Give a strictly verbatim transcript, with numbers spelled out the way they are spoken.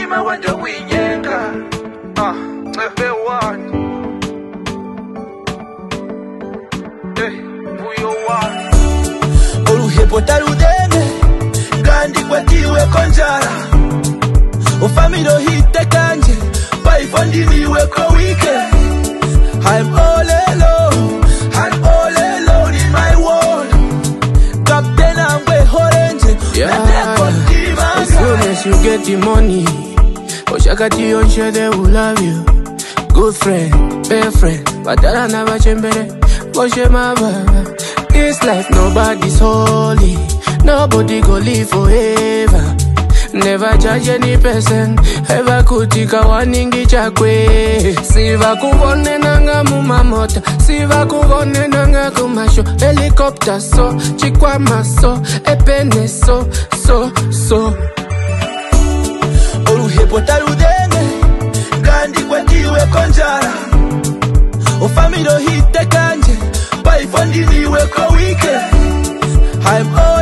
mutima wanje winyenga. Ah, efe what? Eh, fuyo what? Oluhepo taludene, gandi kwetiwe konjara. Ufamilo hite kanje, paifondi niwe kwa wike. I'm all alone, I'm all alone in my world. Captain I'm way orange, yeah. As soon as you get the money, Oshakati Onshe they will love you. Good friend, best friend, but I never chembere. Oshe maba. This life nobody's holy, nobody go live forever. Never judge any person, ever kutika waningi chakwe. Siva kuvone nanga mumamota, siva kuvone nanga kumasho. Helicopter so, chikwa maso, epene so, so, so. Oluhepo taludene, gandi kwetiwe konjara. Ufamilo hite kanje, paifondi niwe kwa wike. I'm all